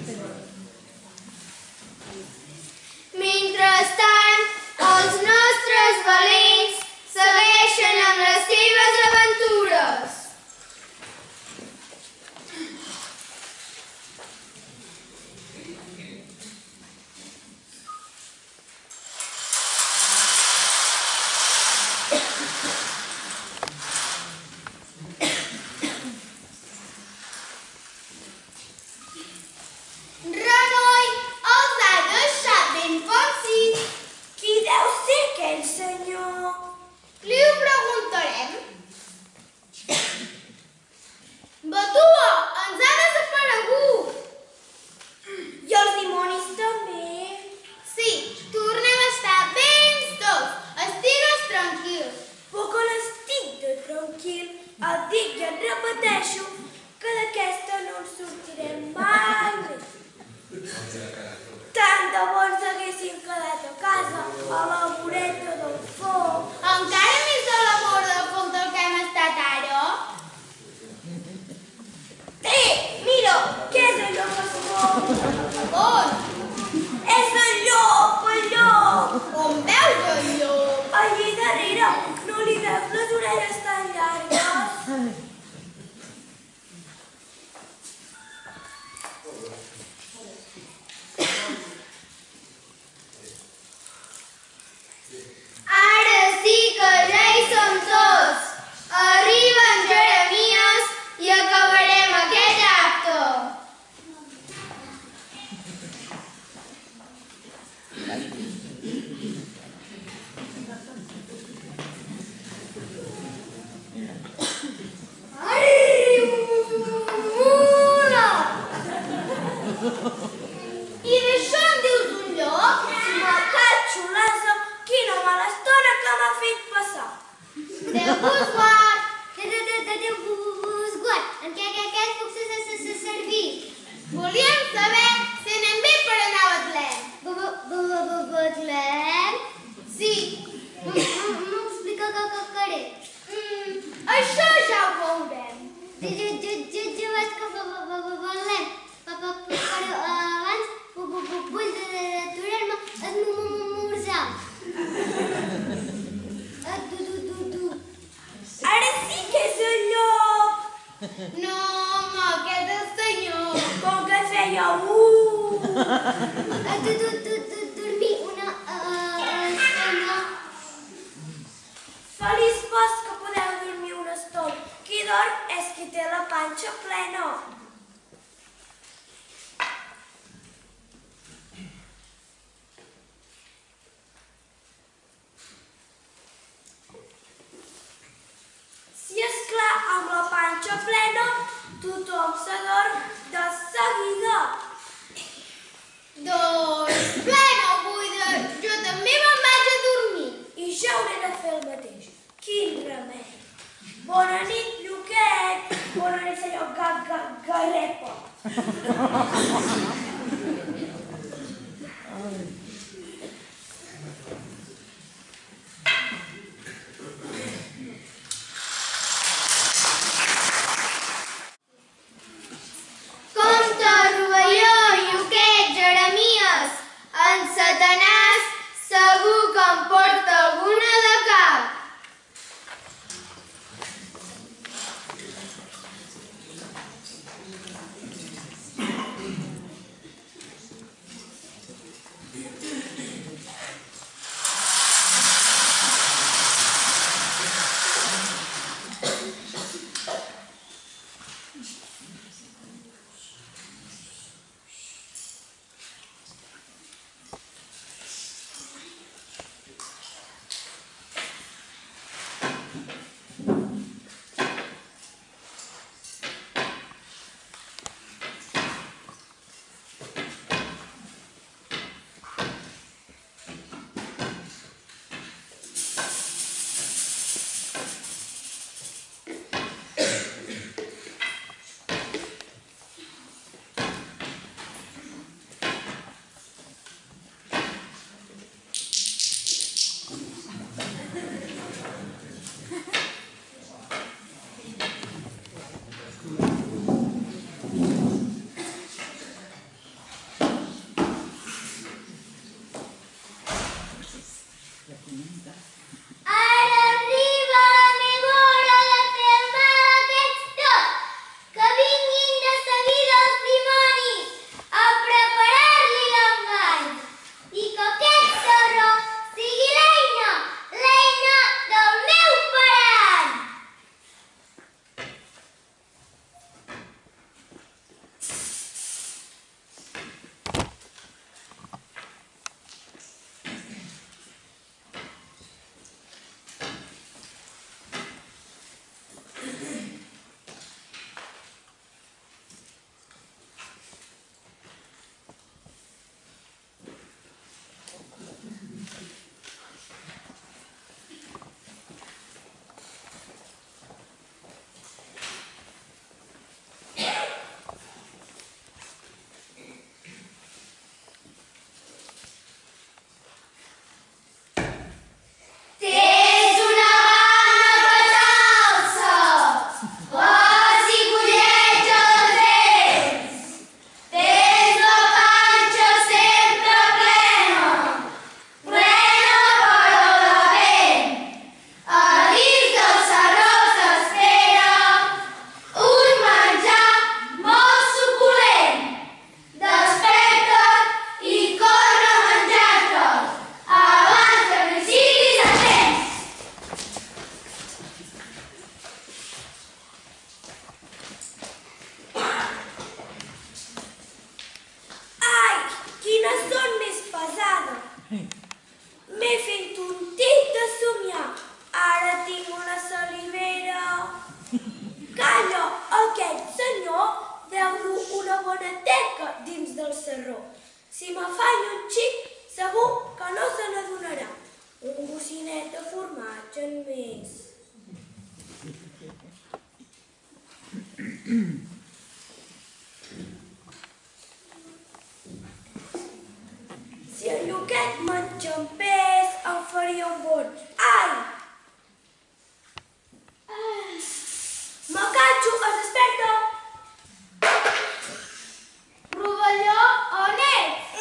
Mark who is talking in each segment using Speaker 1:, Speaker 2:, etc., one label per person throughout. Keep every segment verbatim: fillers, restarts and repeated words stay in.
Speaker 1: Mentrestant, els nostres valents segueixen amb les seves aventures. Renoi els ha deixat ben farcits.
Speaker 2: Qui deu ser aquell senyor?
Speaker 1: Li ho preguntarem. Batua, ens ha desaparegut.
Speaker 2: I els dimonis també.
Speaker 1: Sí, tornem a estar ben tots. Estigues tranquil.
Speaker 2: Però que n'estic de tranquil. Et dic i et repeteixo que d'aquesta no en sortirem mai més. Tant de bo ens haguéssim quedat a casa, a la voreta del foc.
Speaker 1: Encara més de la vora del foc del que hem estat ara?
Speaker 2: Eh, mira, què és allò que es mou?
Speaker 1: On?
Speaker 2: És el llop, el llop!
Speaker 1: On veus el llop?
Speaker 2: Allí darrere, no li veus les orelles tan llargues?
Speaker 1: Ara sí que ja hi som tots. Arriba en Jeremies i acabarem aquest acte. Mula! I d'això en dius un llop?
Speaker 2: Ma que xulesa, quina mala estona que m'ha fet passar.
Speaker 1: Déu-vos guard! Déu-vos guard! En què aquest puc ser servir? Volíem saber si anem bé per anar a Betlem. Betlem? Sí. M'ho explica que cacaré. Això ja ho veurem. Jo vaig cap a Betlem. Però abans vull aturar-me a esmorzar.
Speaker 2: Ara sí que és el llop.
Speaker 1: No, home, aquest és el senyor.
Speaker 2: Com que feia uh.
Speaker 1: Dormir una estona.
Speaker 2: Feliç vos que podeu dormir una estona. Qui dorm és qui té la panxa plena. Si és clar, amb la panxa plena, tothom s'adorm de seguida.
Speaker 1: Doncs plena o buida, jo també me'n vaig a dormir.
Speaker 2: I jo hauré de fer el mateix. Quin remei. Bona nit, Lluquet. Bona nit, senyor Garrepa.
Speaker 1: Compte, rovelló, Lluquet, Jeremies, en Satanàs segur que em porta alguna de cap.
Speaker 2: deu dur una bona teca dins del sarró. Si m'afany un xic, segur que no se n'adonarà. Un bocinet de formatge en més. Si el lluquet m'enxampés, em faria un bon. Ai! Me catxo, es desperta!
Speaker 1: Rovelló, on ets?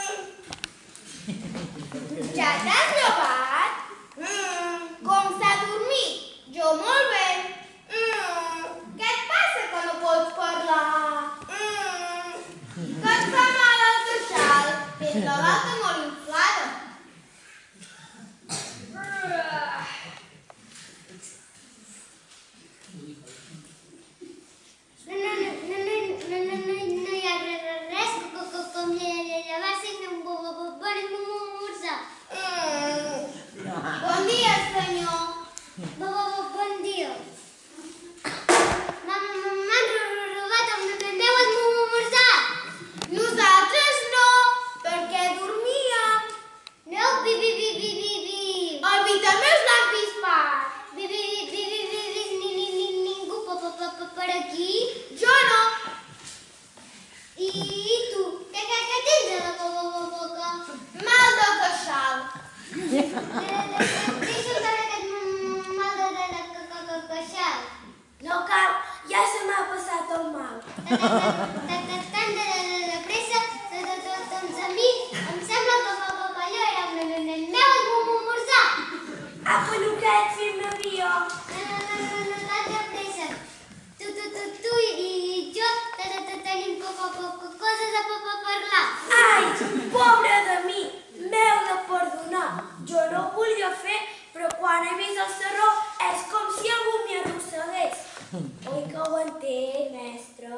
Speaker 1: Ja t'has llevat? Com s'ha dormit? Jo molt bé. Què et passa que no pots parlar? Que et fa mal el queixal? Tens la galta molt inflada.
Speaker 3: No, no, no, no, no, no, no, no hi ha res, res, com llevar-se i un bon esmorzar.
Speaker 1: Bon dia, senyor.
Speaker 3: Bon dia. M'han robat el meu esmorzar.
Speaker 1: Nosaltres no, perquè dormíem.
Speaker 3: No, vi, vi, vi, vi, vi, vi.
Speaker 1: El vi també us l'han pispat.
Speaker 3: Vi, vi, vi, vi, vi, vi, ni, ni, ni, ningú per, per, per, per aquí.
Speaker 1: Jo no.
Speaker 3: I, i tu, què, què, què tens a la bo- bo- boca?
Speaker 1: Mal de queixal.
Speaker 3: Deixa'm veure aquest mal de, de, de, de, de, de queixal.
Speaker 2: No cal, ja se m'ha passat el mal.
Speaker 3: Tant de, de, de pressa, de, de, de, doncs a mi em sembla que, que, que, que allò era un, un, un meu esmorzar.
Speaker 2: Apa, lluquet, fill meu guió.
Speaker 3: No, no, no, no, no, tant de pressa. Tu, tu, tu, tu i, i jo te, te, te, tenim co, co, co, co, coses a, a, a parlar.
Speaker 2: Ai, pobre de mi, m'heu de perdonar. Jo no ho volia fer, però quan he vist el sarró és com si algú m'hi arrossegués. Oi que ho entenc, mestre?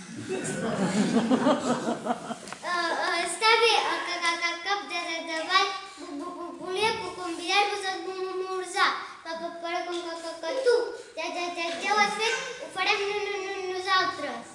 Speaker 3: Uh, uh, està bé, a ca, ca, ca, cap de, de, de ball vo- vo- volia convidar-vos a esmorzar, però, però com que, que, que tu ja, ja, ja, ja ho has fet, ho farem no, no, no, nosaltres.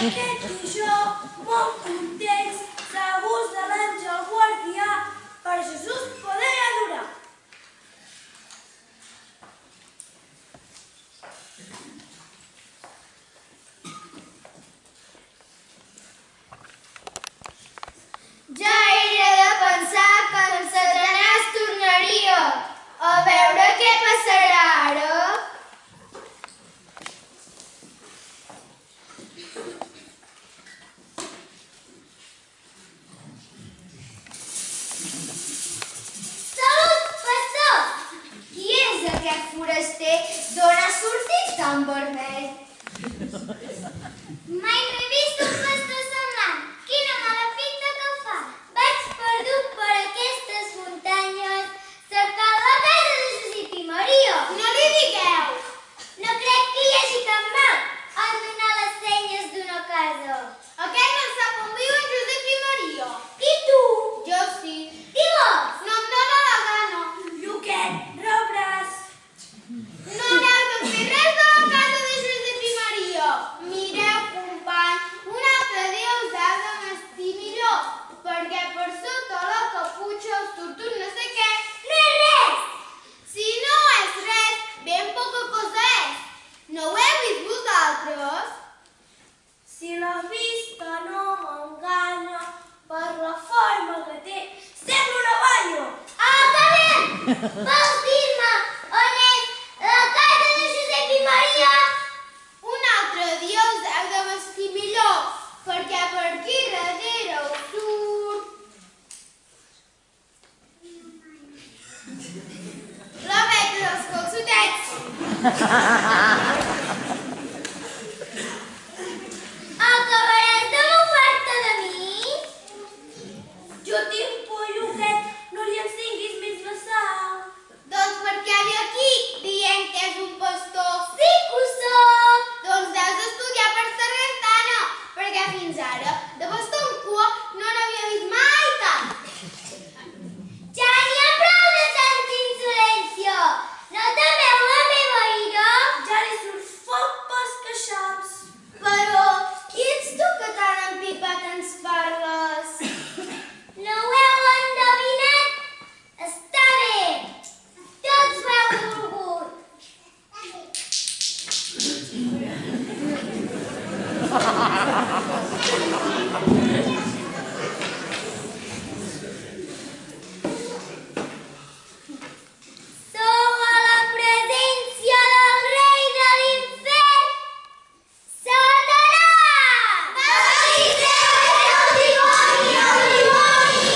Speaker 2: aquest i jo, molt contents, segurs de l'àngel guardià, per Jesús poder adorar.
Speaker 1: Ja era de pensar que el Satanàs tornaria a veure què passarà ara.
Speaker 3: Salut, pastor!
Speaker 1: Qui és aquest foraster? D'on ha sortit tan vermell?
Speaker 3: Mai no he vist un pastor semblant. Quina mala pinta que fa. Vaig perdut per aquestes muntanyes cercant la casa de Josep i Maria.
Speaker 1: No li digueu!
Speaker 3: No crec que hi hagi cap mal en donar les senyes d'una casa.
Speaker 1: Aquest no sap on viuen Josep i Maria.
Speaker 3: I tu?
Speaker 1: Jo sí.
Speaker 3: Digues!
Speaker 1: No em dóna la gana.
Speaker 2: Lluquet, rebràs.
Speaker 1: No n'heu de fer res de la casa de Josep i Maria. Mireu, company, un altre dia us heu de vestir millor, perquè per sota la caputxa us surt un no sé què.
Speaker 3: No és res!
Speaker 1: Si no és res, ben poca cosa és. No ho heu vist vosaltres?
Speaker 2: Si la vista no m'enganya, per la forma que té, sembla una banya.
Speaker 3: Ah, que bé! Vols dir-me on és la casa de Josep i Maria?
Speaker 1: Un altre dia us heu de vestir millor, perquè per aquí darrere us surt la veta dels calçotets.
Speaker 3: Acabaràs de mofar-te de mi?
Speaker 2: Jo tinc por, Lluquet, no li encenguis més la sal.
Speaker 1: Doncs per què ve aquí dient que és un pastor?
Speaker 3: Sí que ho soc!
Speaker 1: Doncs deus estudiar per sargantana, perquè fins ara de pastor en cua no n'havia vist mai cap.
Speaker 3: Ja n'hi ha prou de tanta insolència! No temeu la meva ira?
Speaker 2: Ja li surt foc pels queixals.
Speaker 1: Però qui ets tu que tan empipat ens parles?
Speaker 3: No ho heu endevinat? Està bé! Tots ho heu volgut! Sou a la presència del rei de l'infern, Satanàs! Baptiseu el dimoni, el dimoni!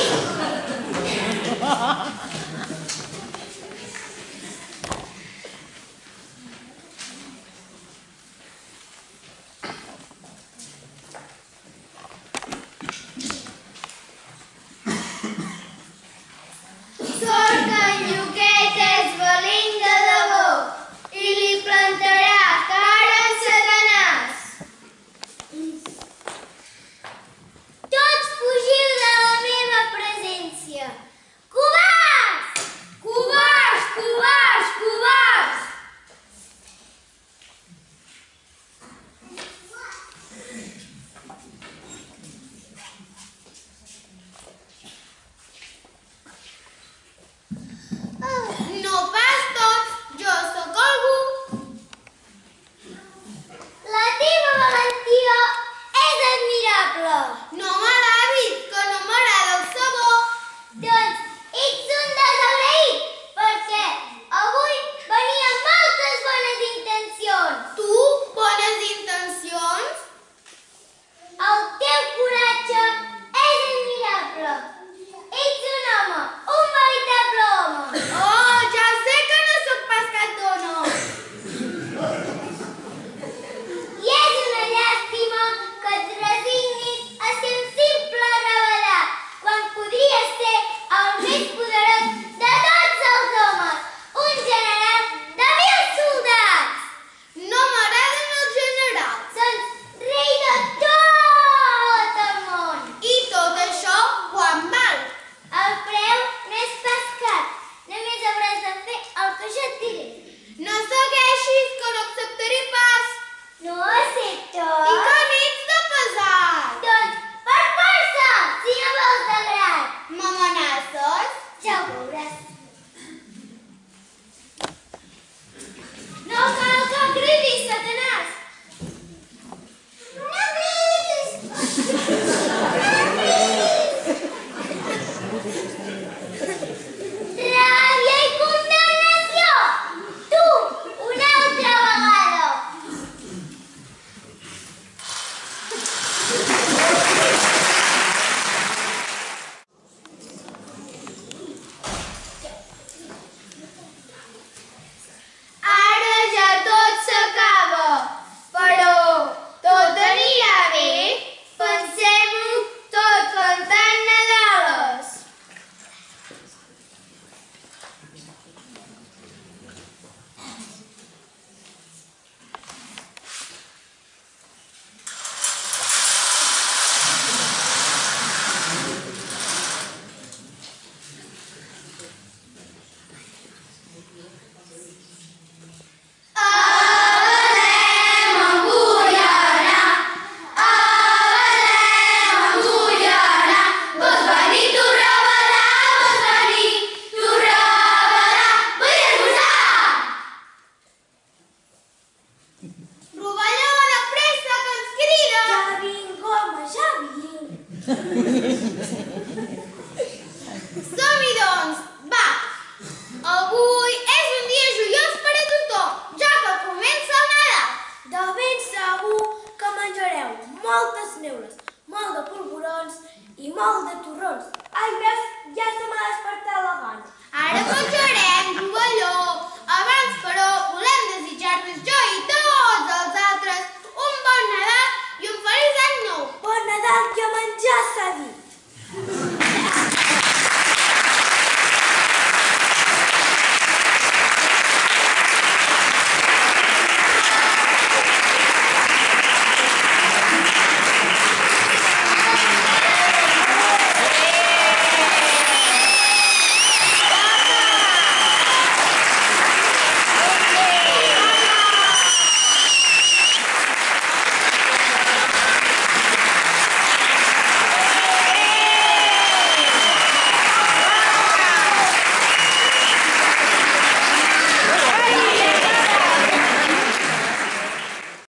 Speaker 1: Rovellona, pressa, que ens crida!
Speaker 2: Ja vinc, home, ja vinc.